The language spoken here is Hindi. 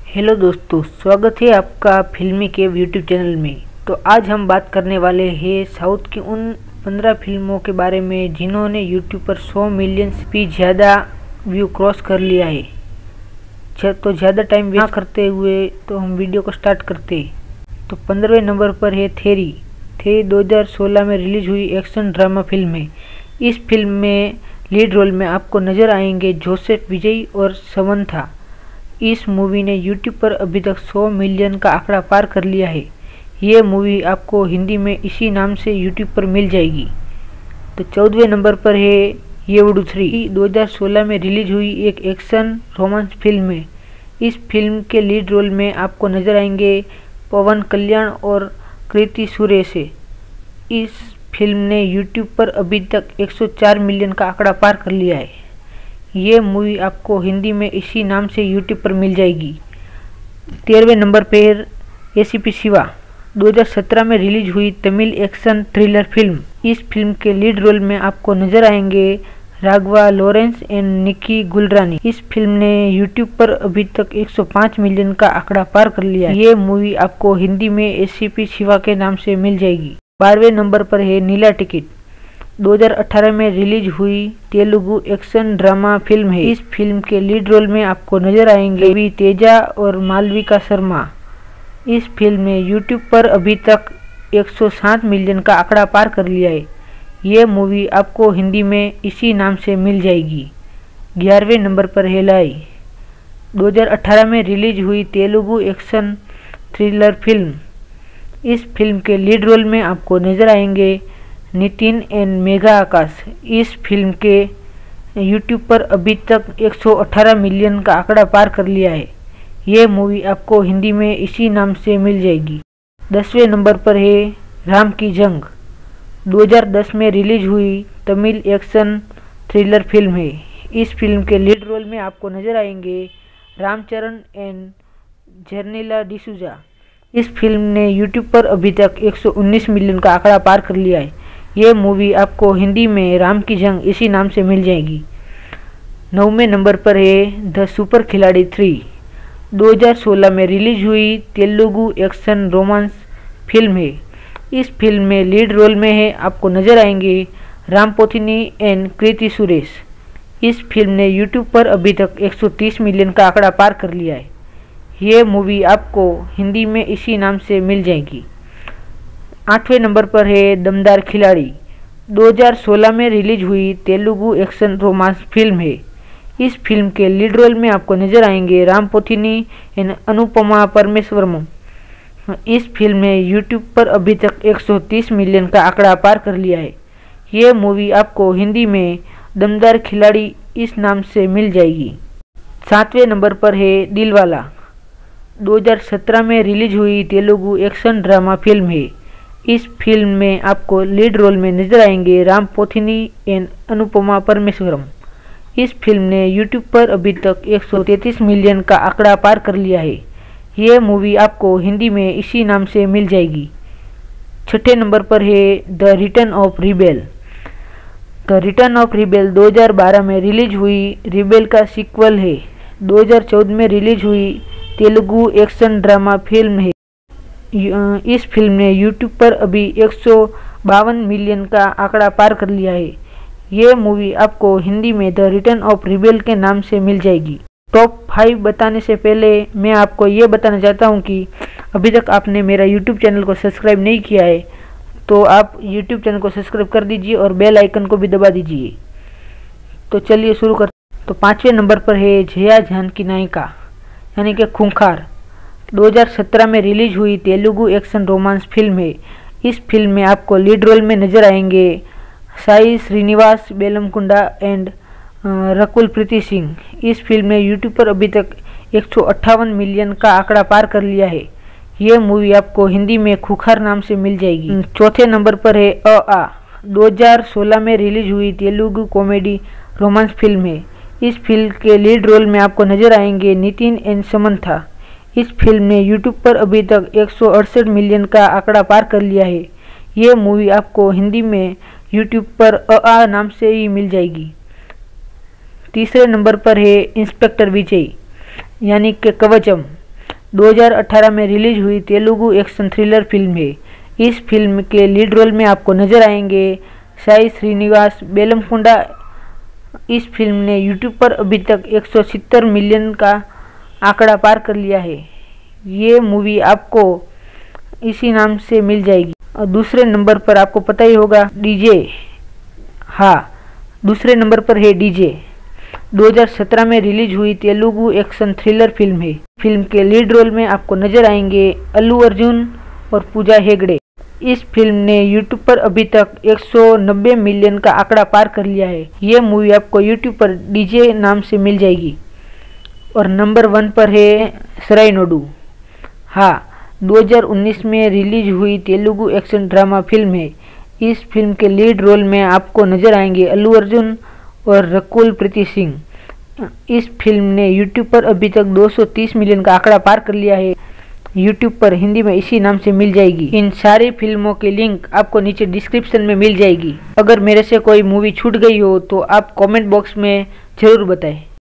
हेलो दोस्तों, स्वागत है आपका फिल्मी के यूट्यूब चैनल में। तो आज हम बात करने वाले हैं साउथ की उन 15 फिल्मों के बारे में जिन्होंने यूट्यूब पर 100 मिलियन भी ज़्यादा व्यू क्रॉस कर लिया है। तो ज़्यादा टाइम वेस्ट करते हुए तो हम वीडियो को स्टार्ट करते। तो 15वें नंबर पर है थेरी 2016 में रिलीज हुई एक्शन ड्रामा फिल्म है। इस फिल्म में लीड रोल में आपको नज़र आएंगे जोसेफ विजय और समंथा। इस मूवी ने यूट्यूब पर अभी तक 100 मिलियन का आंकड़ा पार कर लिया है। ये मूवी आपको हिंदी में इसी नाम से यूट्यूब पर मिल जाएगी। तो 14वें नंबर पर है येवड़ू 3 2016 में रिलीज हुई एक एक्शन रोमांस फिल्म है। इस फिल्म के लीड रोल में आपको नजर आएंगे पवन कल्याण और कृति सुरेश। इस फिल्म ने यूट्यूब पर अभी तक 104 मिलियन का आंकड़ा पार कर लिया है। ये मूवी आपको हिंदी में इसी नाम से यूट्यूब पर मिल जाएगी। 13वें नंबर पर एसीपी शिवा 2017 में रिलीज हुई तमिल एक्शन थ्रिलर फिल्म। इस फिल्म के लीड रोल में आपको नजर आएंगे राघवा लॉरेंस एंड निकी गुलरानी। इस फिल्म ने यूट्यूब पर अभी तक 105 मिलियन का आंकड़ा पार कर लिया है। ये मूवी आपको हिंदी में एसीपी शिवा के नाम से मिल जाएगी। 12वें नंबर पर है नीला टिकट 2018 में रिलीज हुई तेलुगु एक्शन ड्रामा फिल्म है। इस फिल्म के लीड रोल में आपको नजर आएंगे रवि तेजा और मालविका शर्मा। इस फिल्म ने यूट्यूब पर अभी तक 107 मिलियन का आंकड़ा पार कर लिया है। ये मूवी आपको हिंदी में इसी नाम से मिल जाएगी। 11वें नंबर पर है लाई 2018 में रिलीज हुई तेलुगु एक्शन थ्रिलर फिल्म। इस फिल्म के लीड रोल में आपको नजर आएंगे नितिन एंड मेघा आकाश। इस फिल्म के यूट्यूब पर अभी तक 118 मिलियन का आंकड़ा पार कर लिया है। ये मूवी आपको हिंदी में इसी नाम से मिल जाएगी। 10वें नंबर पर है राम की जंग 2010 में रिलीज हुई तमिल एक्शन थ्रिलर फिल्म है। इस फिल्म के लीड रोल में आपको नजर आएंगे रामचरण एंड जर्नीला डिसूजा। इस फिल्म ने यूट्यूब पर अभी तक 119 मिलियन का आंकड़ा पार कर लिया है। ये मूवी आपको हिंदी में राम की जंग इसी नाम से मिल जाएगी। 9वें नंबर पर है द सुपर खिलाड़ी 3 2016 में रिलीज हुई तेलुगु एक्शन रोमांस फिल्म है। इस फिल्म में लीड रोल में है आपको नजर आएंगे राम पोथिनी एंड कृति सुरेश। इस फिल्म ने यूट्यूब पर अभी तक 130 मिलियन का आंकड़ा पार कर लिया है। ये मूवी आपको हिंदी में इसी नाम से मिल जाएगी। 8वें नंबर पर है दमदार खिलाड़ी 2016 में रिलीज हुई तेलुगु एक्शन रोमांस फिल्म है। इस फिल्म के लीड रोल में आपको नजर आएंगे राम पोथिनी एंड अनुपमा परमेश्वरम। इस फिल्म ने यूट्यूब पर अभी तक 130 मिलियन का आंकड़ा पार कर लिया है। ये मूवी आपको हिंदी में दमदार खिलाड़ी इस नाम से मिल जाएगी। 7वें नंबर पर है दिलवाला 2017 में रिलीज हुई तेलुगु एक्शन ड्रामा फिल्म है। इस फिल्म में आपको लीड रोल में नजर आएंगे राम पोथिनी एंड अनुपमा परमेश्वरम। इस फिल्म ने यूट्यूब पर अभी तक 133 मिलियन का आंकड़ा पार कर लिया है। ये मूवी आपको हिंदी में इसी नाम से मिल जाएगी। 6ठे नंबर पर है the return of rebel. The return of rebel 2012 में रिलीज हुई रिबेल का सीक्वल है। 2014 में रिलीज हुई तेलुगु एक्शन ड्रामा फिल्म है। इस फिल्म ने यूट्यूब पर अभी 152 मिलियन का आंकड़ा पार कर लिया है। ये मूवी आपको हिंदी में द रिटर्न ऑफ रिबेल के नाम से मिल जाएगी। टॉप 5 बताने से पहले मैं आपको ये बताना चाहता हूँ कि अभी तक आपने मेरा यूट्यूब चैनल को सब्सक्राइब नहीं किया है तो आप यूट्यूब चैनल को सब्सक्राइब कर दीजिए और बेल आइकन को भी दबा दीजिए। तो चलिए शुरू कर। तो 5वें नंबर पर है जया जानकी नायिका यानी कि खूंखार 2017 में रिलीज हुई तेलुगु एक्शन रोमांस फिल्म है। इस फिल्म में आपको लीड रोल में नजर आएंगे साई श्रीनिवास बेलमकुंडा एंड रकुल प्रीति सिंह। इस फिल्म ने यूट्यूब पर अभी तक 158 मिलियन का आंकड़ा पार कर लिया है। ये मूवी आपको हिंदी में खूंखार नाम से मिल जाएगी। 4थे नंबर पर है 2016 में रिलीज हुई तेलुगु कॉमेडी रोमांस फिल्म है। इस फिल्म के लीड रोल में आपको नजर आएंगे नितिन एंड समंथा। इस फिल्म ने यूट्यूब पर अभी तक 168 मिलियन का आंकड़ा पार कर लिया है। ये मूवी आपको हिंदी में यूट्यूब पर नाम से ही मिल जाएगी। 3रे नंबर पर है इंस्पेक्टर विजय यानी कि कवचम। 2018 में रिलीज हुई तेलुगु एक्शन थ्रिलर फिल्म है। इस फिल्म के लीड रोल में आपको नजर आएंगे साई श्रीनिवास बेलमकोंडा। इस फिल्म ने यूट्यूब पर अभी तक 170 मिलियन का आंकड़ा पार कर लिया है। ये मूवी आपको इसी नाम से मिल जाएगी। और दूसरे नंबर पर आपको पता ही होगा डीजे। हाँ, दूसरे नंबर पर है डीजे। 2017 में रिलीज हुई तेलुगु एक्शन थ्रिलर फिल्म है। फिल्म के लीड रोल में आपको नजर आएंगे अल्लू अर्जुन और पूजा हेगड़े। इस फिल्म ने यूट्यूब पर अभी तक 190 मिलियन का आंकड़ा पार कर लिया है। ये मूवी आपको यूट्यूब पर डीजे नाम से मिल जाएगी। और नंबर 1 पर है सरायनोडु। हाँ, 2019 में रिलीज हुई तेलुगु एक्शन ड्रामा फिल्म है। इस फिल्म के लीड रोल में आपको नजर आएंगे अल्लू अर्जुन और रकुल प्रीति सिंह। इस फिल्म ने यूट्यूब पर अभी तक 230 मिलियन का आंकड़ा पार कर लिया है। यूट्यूब पर हिंदी में इसी नाम से मिल जाएगी। इन सारी फिल्मों की लिंक आपको नीचे डिस्क्रिप्शन में मिल जाएगी। अगर मेरे से कोई मूवी छूट गई हो तो आप कमेंट बॉक्स में जरूर बताएं।